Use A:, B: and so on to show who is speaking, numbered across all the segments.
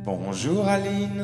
A: Bonjour Aline,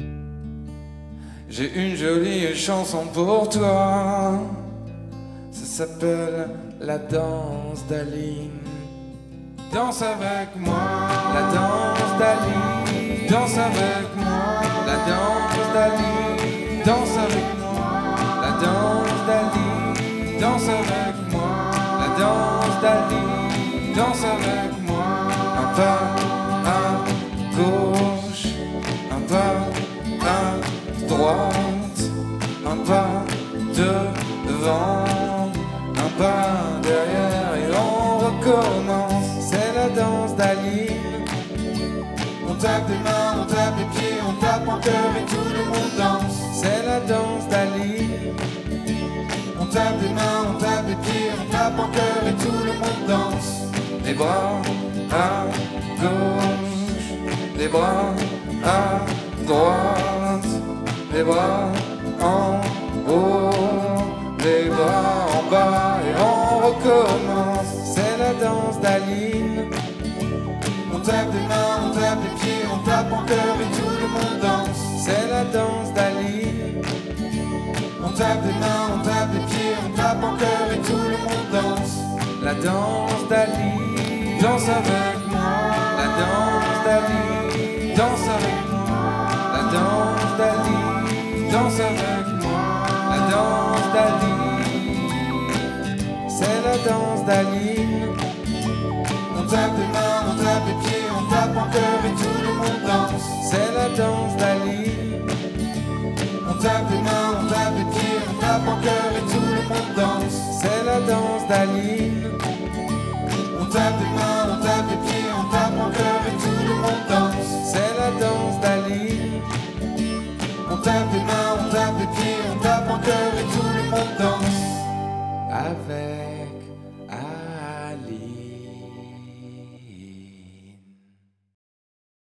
A: j'ai une jolie chanson pour toi. Ça s'appelle la danse d'Aline. Danse avec moi, la danse d'Aline. Danse avec moi, la danse d'Aline. Danse avec moi, la danse d'Aline. Danse avec moi, la danse d'Aline. Danse avec moi, un pas à gauche, un pas à droite, un pas devant, un pas derrière et on recommence. C'est la danse d'Aline. On tape des mains, on tape les pieds, on tape en cœur et tout le monde danse. C'est la danse d'Aline. On tape des mains, on tape les pieds, on tape en cœur et tout le monde danse. Les bras à gauche, les bras à droite, les bras en haut, les bras en bas et on recommence. C'est la danse d'Aline. On tape des mains, on tape les pieds, on tape en cœur et tout le monde danse. C'est la danse d'Aline. On tape des mains, on tape les pieds, on tape en cœur et tout le monde danse. La danse d'Aline. Danse avec moi, la danse d'Aline. Danse avec moi, la danse d'Aline. Danse avec moi, la danse d'Aline. C'est la danse d'Aline. On tape des mains, on tape les pieds, on tape en cœur et tout le monde danse. C'est la danse d'Aline. On tape des mains, on tape les pieds, on tape en cœur et tout le monde danse. C'est la danse d'Aline.